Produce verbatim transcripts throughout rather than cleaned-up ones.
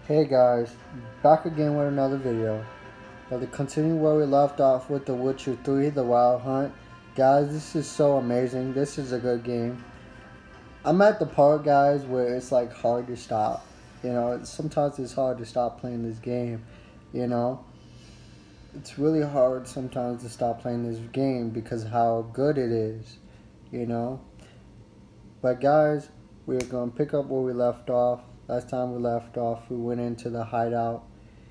Hey guys, back again with another video. Now to continue where we left off with The Witcher three, The Wild Hunt. Guys, this is so amazing. This is a good game. I'm at the part, guys, where it's like hard to stop. You know, sometimes it's hard to stop playing this game. You know, it's really hard sometimes to stop playing this game because of how good it is. You know, but guys, we're gonna pick up where we left off. Last time we left off, we went into the hideout.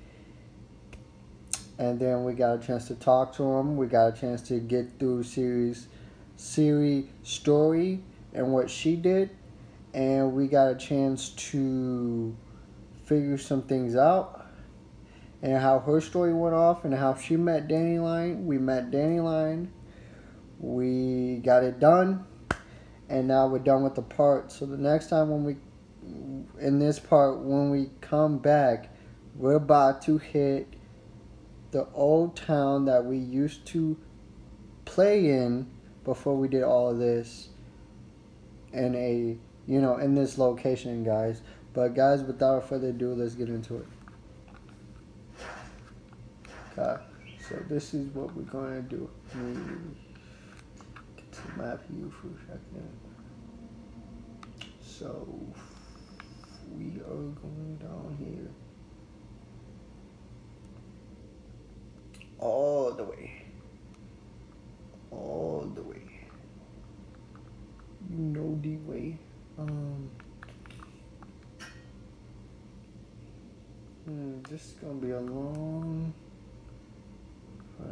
And then we got a chance to talk to him. We got a chance to get through Ciri's Ciri story and what she did. And we got a chance to figure some things out. And how her story went off and how she met Dandelion. We met Dandelion. We got it done. And now we're done with the part. So the next time when we, in this part, when we come back, we're about to hit the old town that we used to play in before we did all of this in a, you know, in this location, guys. But guys, without further ado, let's get into it. Okay, so this is what we're going to do. Let me get to the map view for a second. So we are going down here. All the way. All the way. You know the way. Um. Hmm, this is gonna be a long. Uh,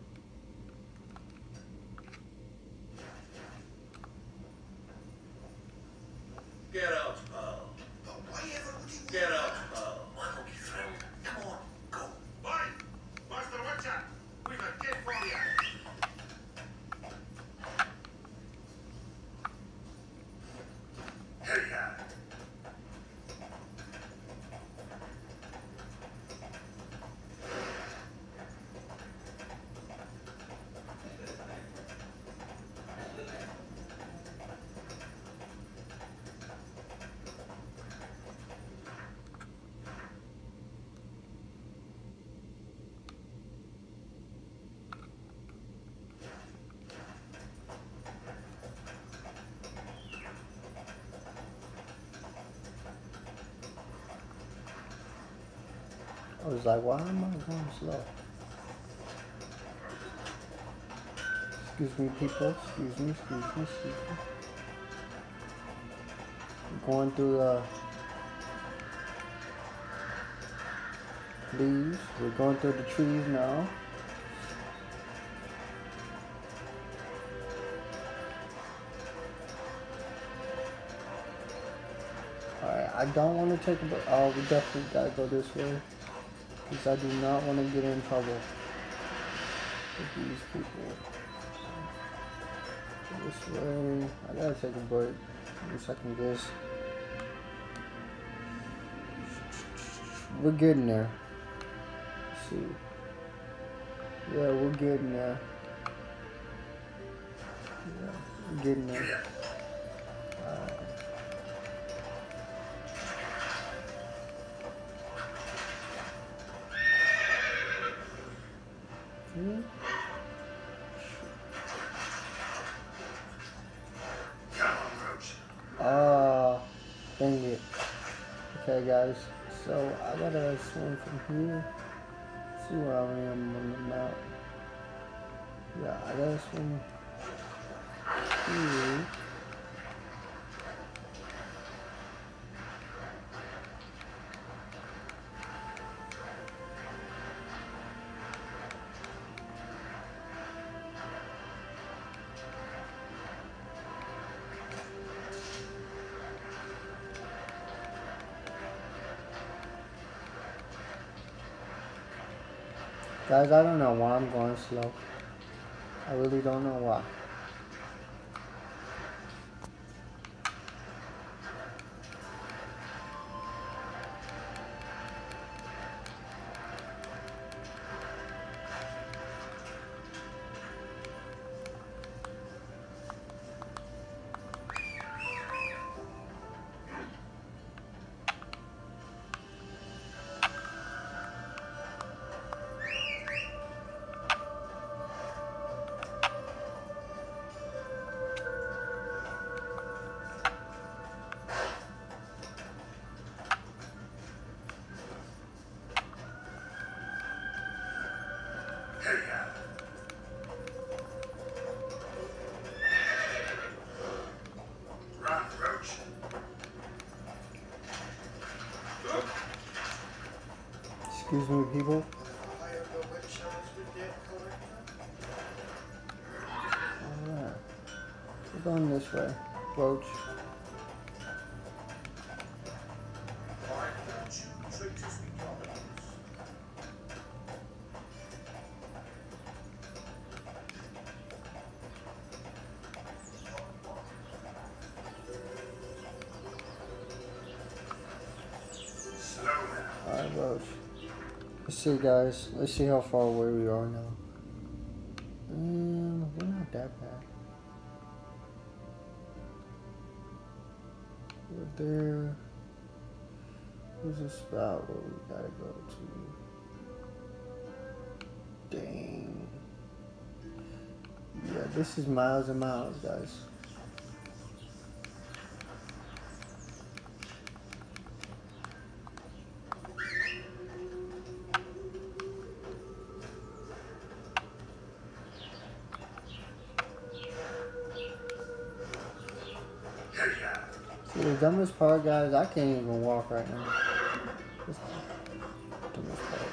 Get out, pal. Get out, pal. Come on, go. Boy, Master Witcher, we've a gift for you. Here you are. I was like, why am I going slow? Excuse me, people. Excuse me, excuse me, excuse me. I'm going through the leaves. We're going through the trees now. Alright, I don't want to take a break. Oh, we definitely gotta go this way. Because I do not want to get in trouble with these people. This way. I gotta take a break. Give me a second, guys. We're getting there. Let's see. Yeah, we're getting there. Yeah, we're getting there. Uh, hmm? Ah, dang it. Okay, guys. So I gotta swim from here. See where I am on the map. Yeah, I gotta swim here. Guys, I don't know why I'm going slow. I really don't know why. Excuse me, people. Alright. We're going this way. Roach. Alright, Roach. Let's see, guys. Let's see how far away we are now. Um, we're not that bad. We're there. There's a spot where we gotta go to. Dang. Yeah, this is miles and miles, guys. See, the dumbest part, guys, I can't even walk right now. That's the dumbest part.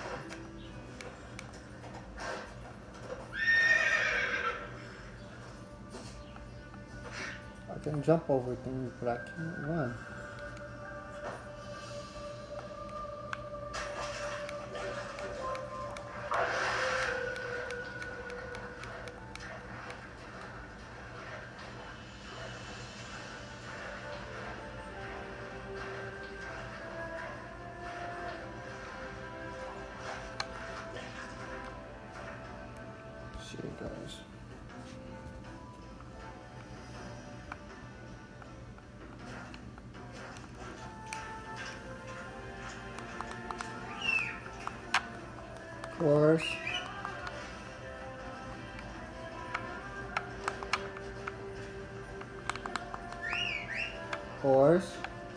I can jump over things, but I can't run. Shit, guys. Horse. Horse.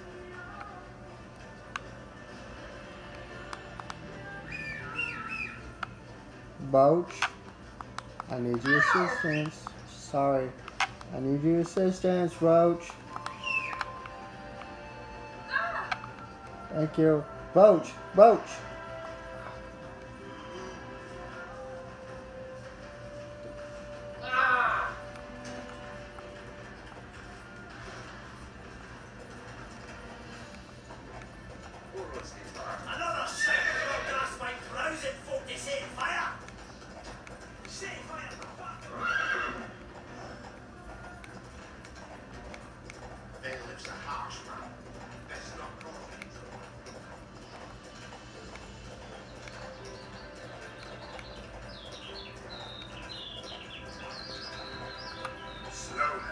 Boach. I need your assistance. Sorry. I need your assistance, Roach. Thank you. Roach. Roach. Another second of gas might rouse it, folk to set fire! Set fire to fuck! There lives a harsh man. That's not wrong. Slow now.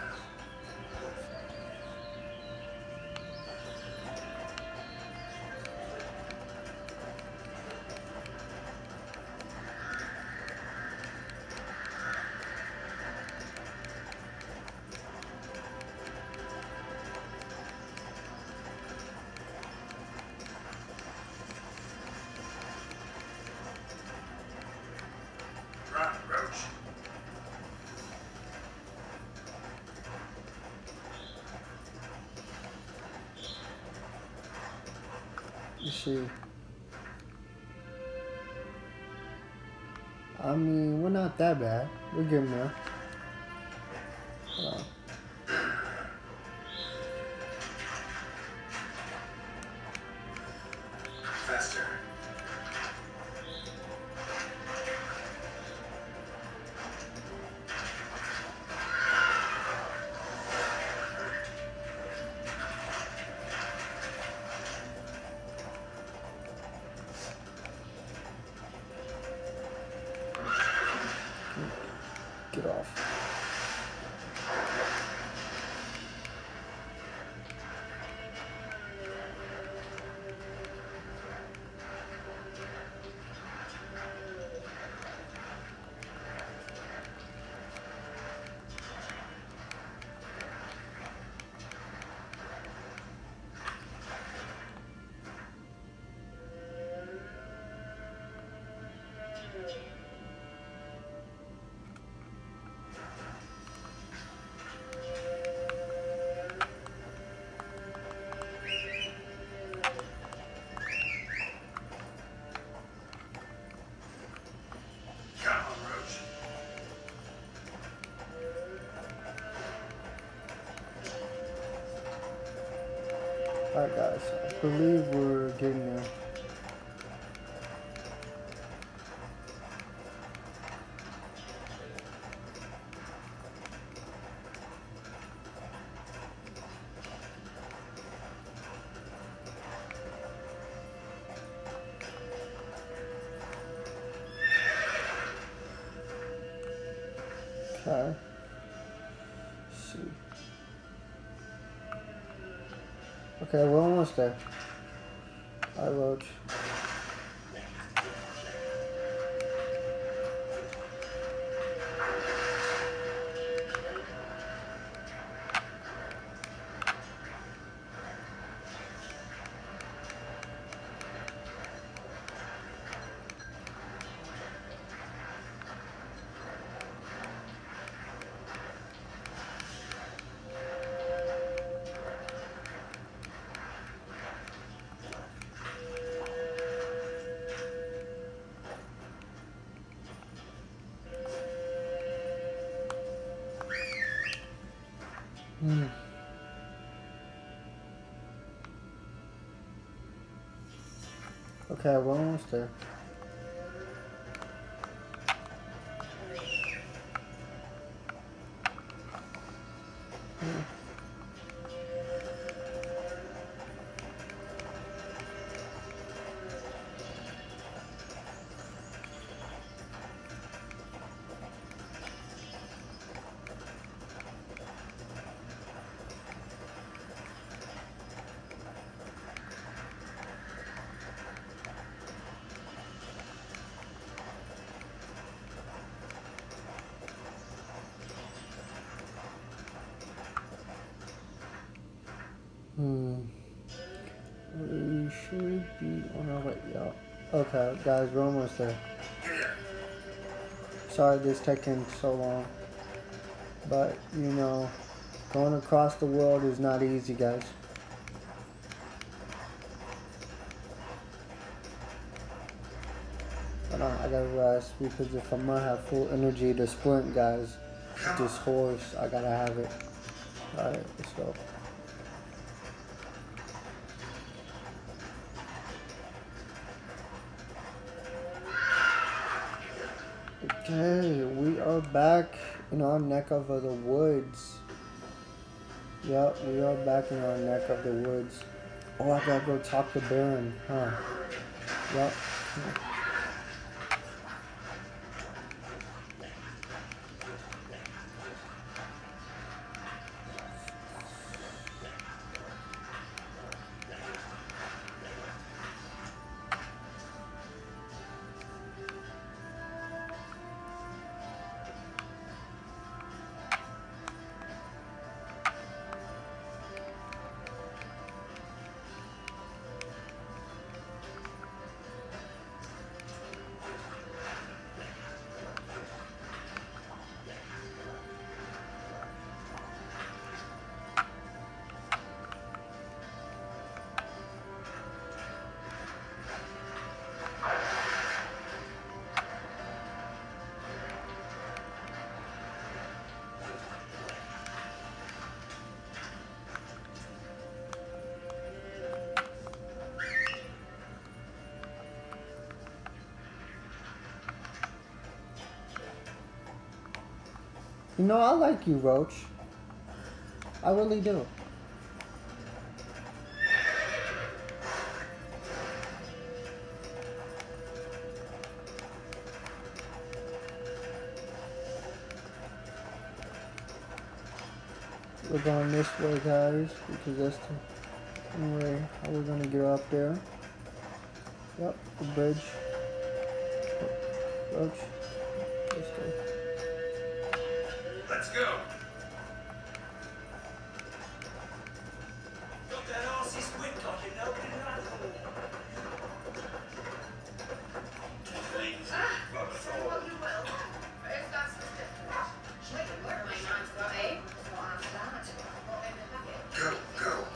Run, Roach. You see. I mean, we're not that bad. We're getting there. Hold on. Faster. Get off. Alright guys, I believe we're getting there. Okay. Let's see. Okay, we're almost there. Alright, Roach. Hmm. Okay, we're almost there. Hmm. Hmm. We should be on our way. Yeah. Okay, guys, we're almost there. Sorry this taking so long. But, you know, going across the world is not easy, guys. But uh, I gotta rest because if I'm gonna have full energy to sprint, guys, with this horse, I gotta have it. Alright, let's go. Okay, we are back in our neck of the woods. Yep, we are back in our neck of the woods. Oh, I gotta go talk to Baron, huh? Yep. You know, I like you, Roach. I really do. We're going this way, guys, because that's the way how we're gonna get up there. Yep, the bridge. Roach. This way. Let's go. Got that arse's wind on you now, didn't I? Please. Ah, say what you will. But if that's the difference, she can work my mind to that, eh? So after that, what in the packet? Go, go.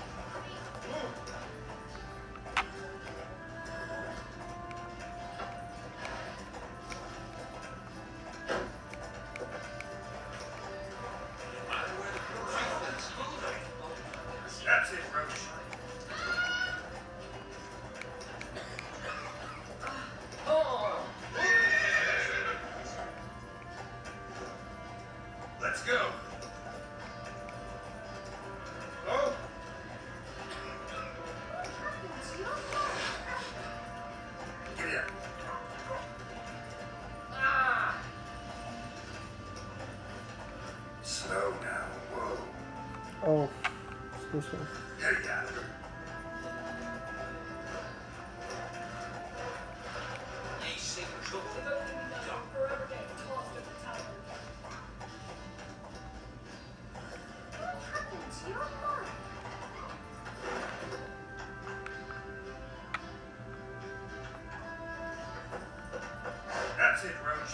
here. Ah! Slow now. Whoa. Oh, it's this way. There you go. You see trouble? Don't forever get tossed at the tower. What happened to your heart? That's it, Roach.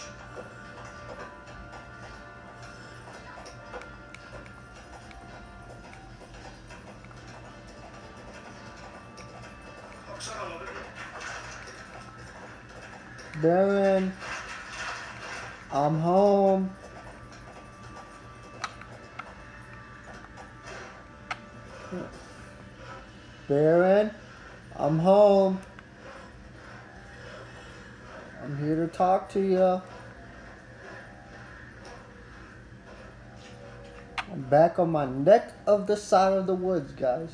Looks all of it. Baron, I'm home. Baron, I'm home. I'm here to talk to you. I'm back on my neck of the side of the woods, guys.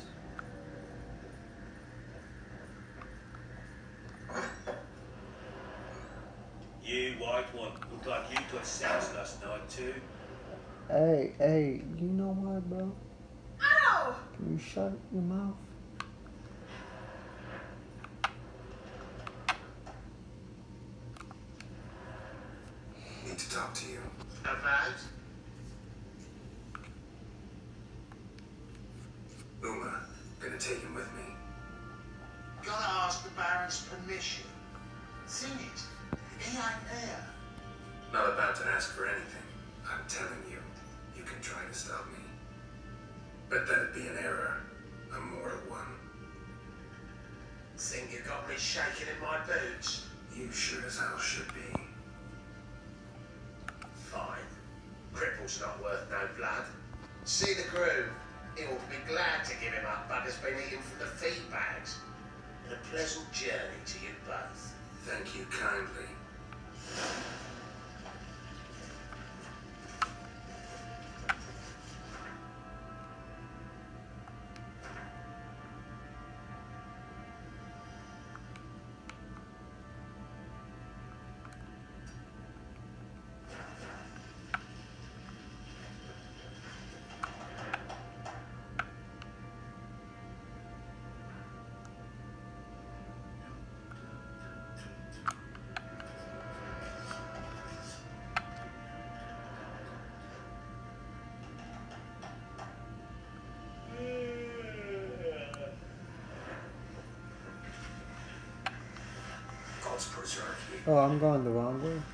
You white one, look like you got sex last night too. Hey, hey, you know what, bro? Ow! Can you shut your mouth? Need to talk to you. About? Uma, gonna take him with me. Gotta ask the Baron's permission. Sing it. He ain't there. Not about to ask for anything. I'm telling you, you can try to stop me. But that'd be an error. A mortal one. Think you got me shaking in my boots? You sure as hell should be. Fine. Cripple's not worth no blood. See the groom? He'll be glad to give him up, bugger's been eating from the feed bags. And a pleasant journey to you both. Thank you kindly. God's preserve you. Oh, I'm going the wrong way.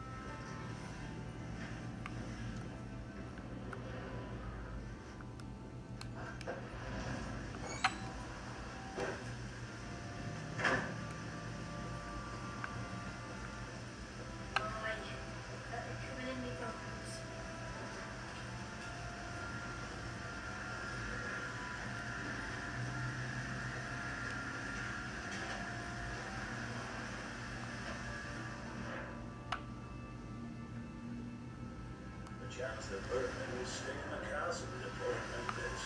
Jonathan Bergman will stay in the castle with a boy like this.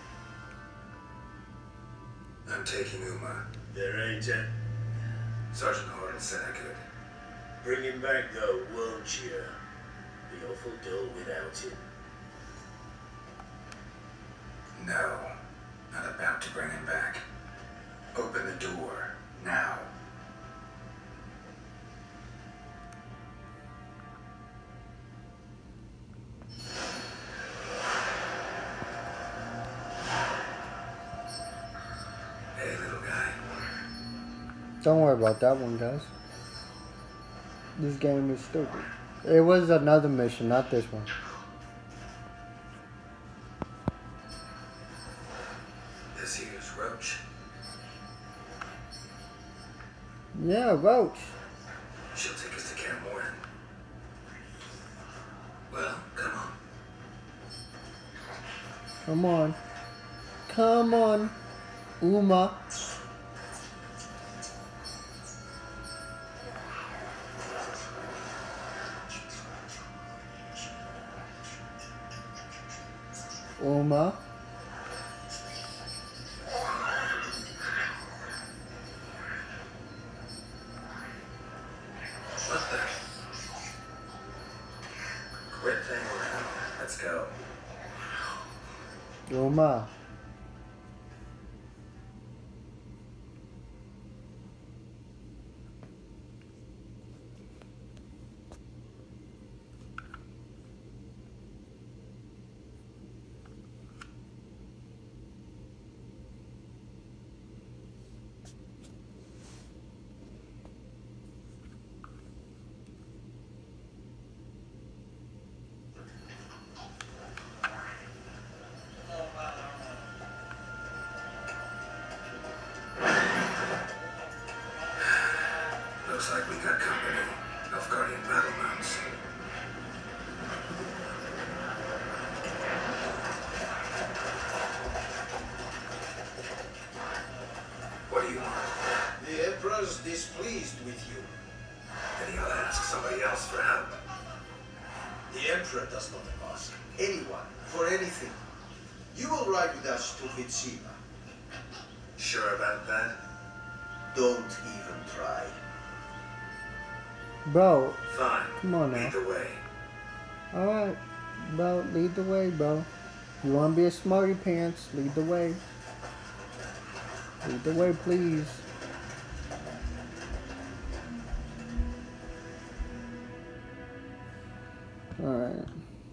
I'm taking Uma. There ain't a... Sergeant Horton said I could. Bring him back though, won't you? Be awful dull without him. No, not about to bring him back. Open the door, now. Hey, little guy. Don't worry about that one, guys. This game is stupid. It was another mission, not this one. This here's Roach. Yeah, Roach. She'll take us to Camp Morton. Well, come on. Come on. Come on, Uma. Uma. go. Roma. Looks like we got company. Nilfgaardian battle mounts. What do you want? The Emperor's displeased with you. Then he ought to ask somebody else for help. The Emperor does not ask anyone for anything. You will ride with us to Vitsima. Sure about that? Don't even try. Bro, Fine. come on now. Lead the way. Alright, bro, lead the way, bro. You wanna be a smarty pants, lead the way. Lead the way, please. Alright.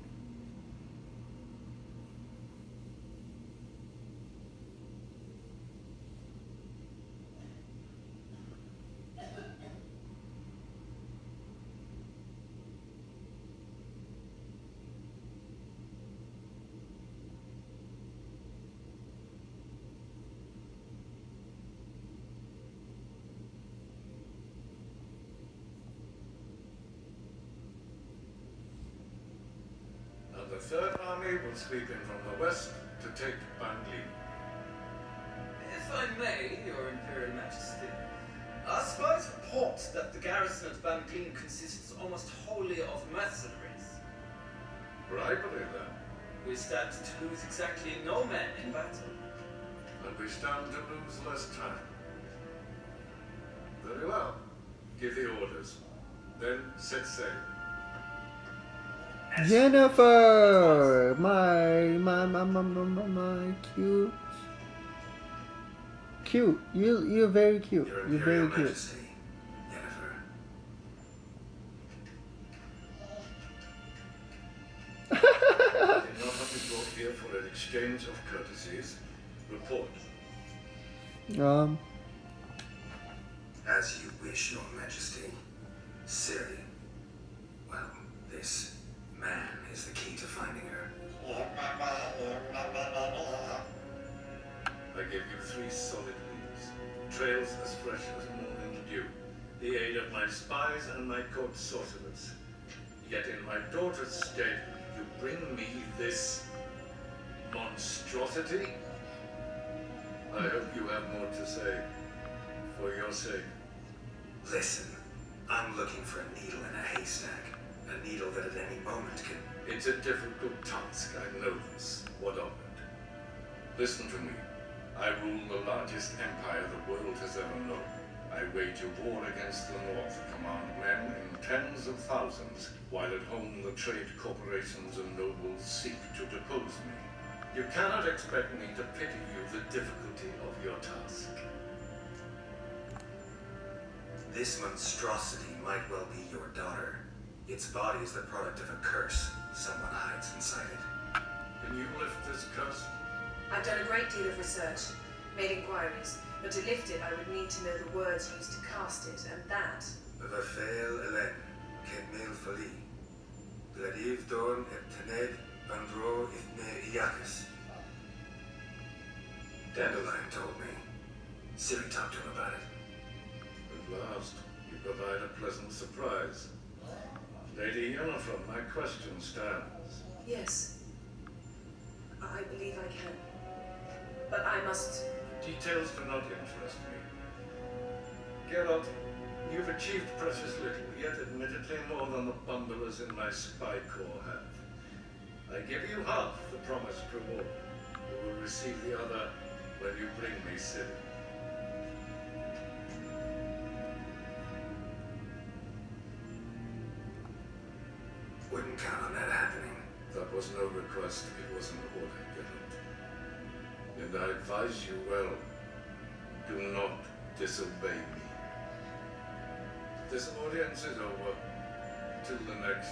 The Third Army will sweep in from the west to take Bangli. If I may, Your Imperial Majesty, our spies report that the garrison at Bangli consists almost wholly of mercenaries. Bribery, then, We stand to lose exactly no men in battle. and we stand to lose less time. Very well. Give the orders. Then set sail. Yennifer! My, my, my, my, my, my, my, cute. Cute. You, you're very cute. Your You're Imperial very cute. Majesty, Yennefer. I did not have you brought here for an exchange of courtesies. Report. Um, As you wish, Your Majesty. Ciri. Well, this man is the key to finding her. I gave you three solid leads. Trails as fresh as morning dew. The aid of my spies and my court sorcerers. Yet in my daughter's stead, you bring me this monstrosity? I hope you have more to say. For your sake. Listen, I'm looking for a needle in a haystack. A needle that at any moment can... It's a difficult task, I know this. What of it? Listen to me. I rule the largest empire the world has ever known. I wage a war against the North, command men in tens of thousands, while at home the trade corporations and nobles seek to depose me. You cannot expect me to pity you the difficulty of your task. This monstrosity might well be your daughter. Its body is the product of a curse someone hides inside it. Can you lift this curse? I've done a great deal of research, made inquiries, but to lift it I would need to know the words used to cast it, and that... Vafael Elen, Kedmil Fali. Bladiv Dorn et Tened Bandro Ithne Iakis. Dandelion told me. Ciri talked to him about it. At last, you provide a pleasant surprise. Lady Yennefer, my question stands. Yes. I believe I can. But I must... Details do not interest me. Geralt, you've achieved precious little, yet admittedly more than the bundlers in my spy corps have. I give you half the promised reward. You will receive the other when you bring me Ciri. Wouldn't count on that happening. That was no request, it was an order, Geralt. And I advise you well, do not disobey me. This audience is over. Till the next.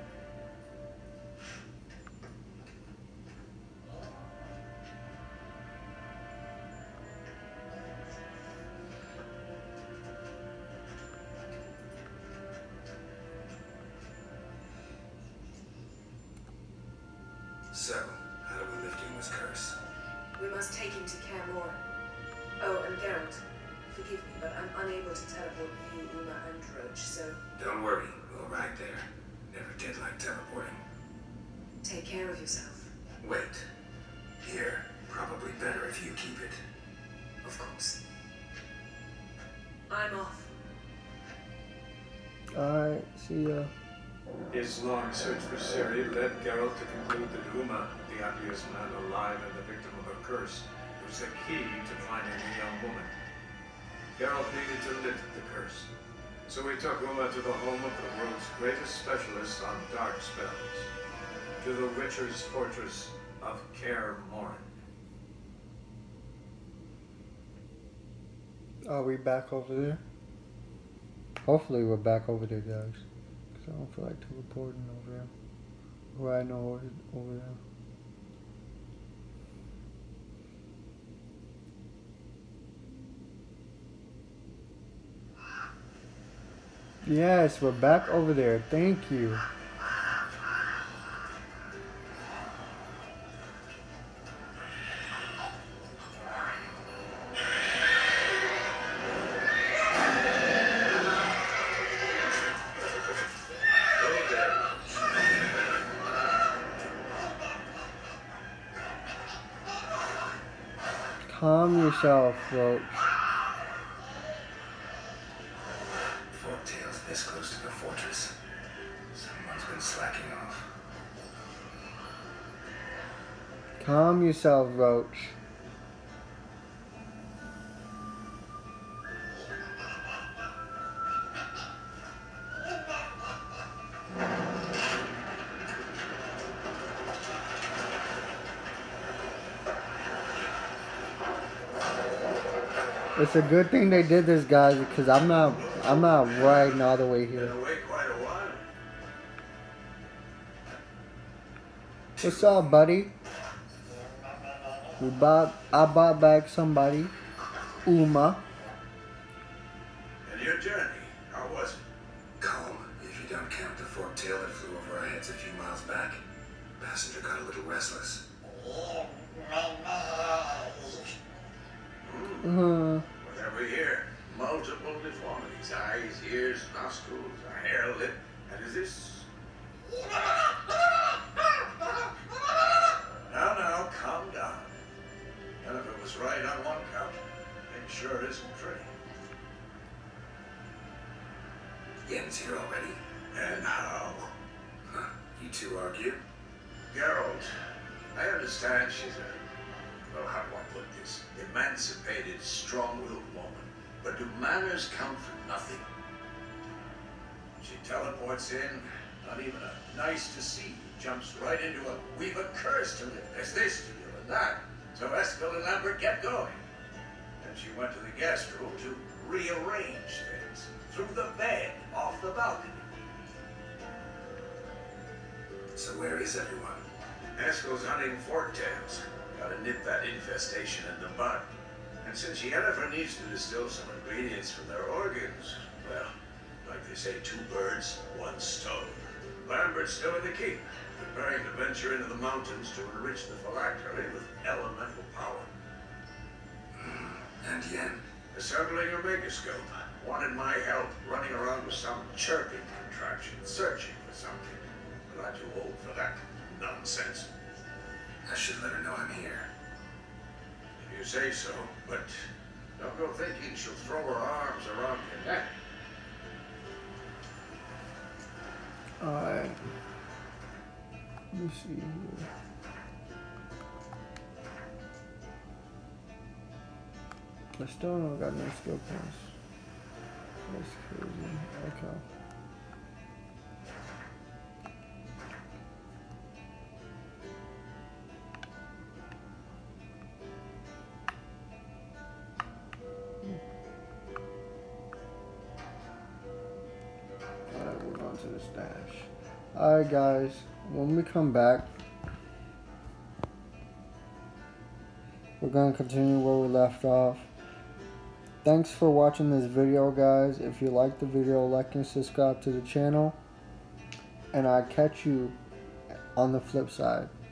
So, how do we lift Uma's curse? We must take him to Kaer Morhen. Oh, and Geralt, forgive me, but I'm unable to teleport you, Uma, and Roach, so Don't worry, we'll ride there. Never did like teleporting. take care of yourself. Wait. Here, probably better if you keep it. Of course. I'm off. Alright, see ya. His long search for Ciri led Geralt to conclude that Uma, the ugliest man alive and the victim of a curse, was the key to finding the young woman. Geralt needed to lift the curse, so he took Uma to the home of the world's greatest specialist on dark spells, to the Witcher's fortress of Kaer Morhen. Are we back over there? Hopefully we're back over there, guys. Because I don't feel like teleporting over there. Or I know it over there. Yes, we're back over there. Thank you. Calm yourself, Roach. Forktail's this close to the fortress. Someone's been slacking off. Calm yourself, Roach. It's a good thing they did this, guys, because I'm not, I'm not riding all the way here. Been away quite a while. What's up, buddy? We bought, I bought back somebody, Uma. And your journey, how was it? Calm, if you don't count the forktail that flew over our heads a few miles back. Passenger got a little restless. Uh, What have we here? Multiple deformities. Eyes, ears, nostrils, a hair lip. And is this... Now, now, calm down. Yennifer was right on one count. It sure isn't pretty. Yen's here already. And how? Huh, you two argue? Geralt, I understand she's a... Well, how do I put this? Emancipated, strong-willed woman. But do manners count for nothing? She teleports in, not even a nice to see, jumps right into a we've a curse to live. There's this to do and that. So Eskel and Lambert get going. Then she went to the guest room to rearrange things. Through the bed, off the balcony. So where is everyone? Eskel's hunting forktails. Gotta nip that infestation in the bud. And since Yennifer needs to distill some ingredients from their organs, well, like they say, two birds, one stone. Lambert's still in the keep, preparing to venture into the mountains to enrich the phylactery with elemental power. And Yen? Assembling a megascope. Wanted my help running around with some chirping contraption, searching for something. But I'm too old for that nonsense. I should let her know I'm here. If you say so, but don't go thinking she'll throw her arms around your neck. alright. Let me see here. I still don't got no skill points. That's crazy. Okay. Alright guys, when we come back, we're going to continue where we left off. Thanks for watching this video, guys. If you like the video, like and subscribe to the channel. And I'll catch you on the flip side.